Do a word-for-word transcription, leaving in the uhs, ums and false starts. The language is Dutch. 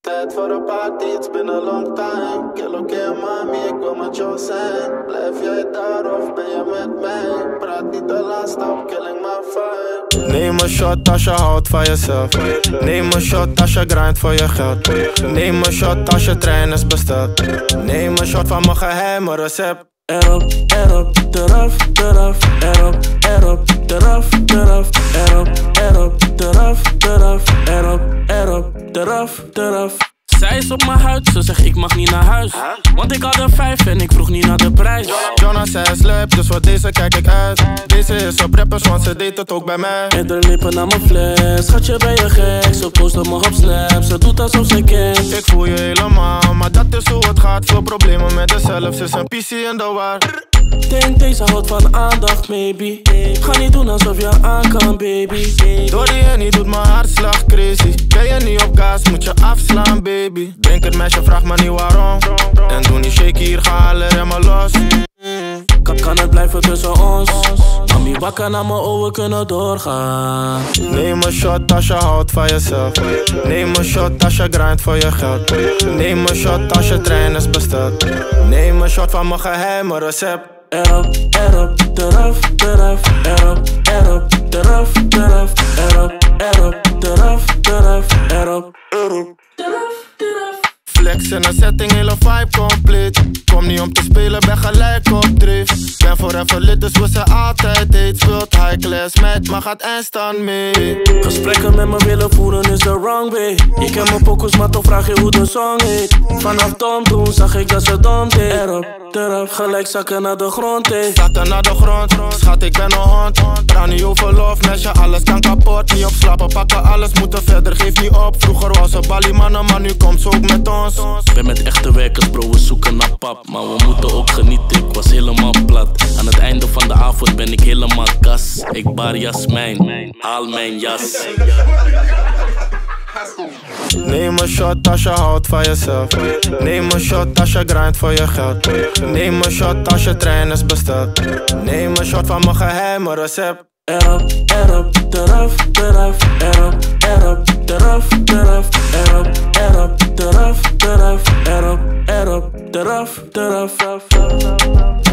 Tijd voor een party, it's been a long time. Kill oké okay, mami, ik wil met jou zijn. Blijf jij daar of ben je met mij? Praat niet te laat, stop killing my vibe. Neem een shot als je houdt van jezelf. Neem een shot als je grindt voor je geld. Neem een shot als je trein is besteld. Neem een shot van mijn geheime recept. Erop, erop, eraf, eraf, erop, erop, eraf, eraf, erop, erop, eraf, eraf, erop, erop, eraf, eraf. Zij is op mijn huid, ze zegt ik mag niet naar huis. Want ik had er vijf en ik vroeg niet naar de prijs. Jonas zei slap, dus voor deze kijk ik uit. Deze is op rappers, want ze deed het ook bij mij. Met haar lippen naar mijn fles, schatje ben je gek. Ze post op me op Snap, ze doet alsof ze kent. Ik voel je helemaal, maar dat is hoe het gaat. Veel problemen met haarzelf, ze is een P C in de war. Denk deze houdt van aandacht, maybe. Ga niet doen alsof je aan kan, baby. Door die Henny doet mijn hartslag crazy. Ben je niet op gas, moet je afslaan, baby. Denk het meisje, vraag maar niet waarom. En doe niet shaky, hier gaan alle remmen los. Kan, kan het blijven tussen ons? Mami, wakker naar mijn ogen kunnen doorgaan. Neem een shot als je houdt van jezelf. Neem een shot als je grindt voor je geld. Neem een shot als je trein is besteld. Neem een shot van mijn geheime recept. Erop, erop, eraf, eraf, erop, erop, eraf, eraf, erop, erop, eraf, eraf, erop, erop, eraf, eraf. Flex in een setting, hele vibe compleet. Kom niet om te spelen, ben gelijk op drift. Ben forever lid, dus we zijn altijd date. Speelt high class met, maar gaat eindstand mee. Gesprekken met me willen voeren is the wrong way. Je kent mijn pokus, maar toch vraag je hoe de song heet. Vanaf Tom toen zag ik dat ze dom deed. Erop, erop, gelijk zakken naar de grond, hey. Zakken naar de grond, schat ik ben een hond. Praat niet over love, meisje, alles kan kapot. Niet op slapen, pakken alles, moeten verder, geef niet op. Vroeger was ze ballimannen, maar nu komt ze ook met ons. Ik ben met echte werkers, bro, we zoeken naar pap. Maar we moeten ook genieten, ik was helemaal plat. Aan het einde van de avond ben ik helemaal kas. Ik bar Jasmijn, haal mijn jas. Neem een shot als je houdt van jezelf. Neem een shot als je grindt voor je geld. Neem een shot als je trein is besteld. Neem een shot van mijn geheime recept. Erop, erop, eraf, eraf, erop, erop, eraf, eraf, erop, erop, eraf, eraf, erop, erop, eraf, eraf.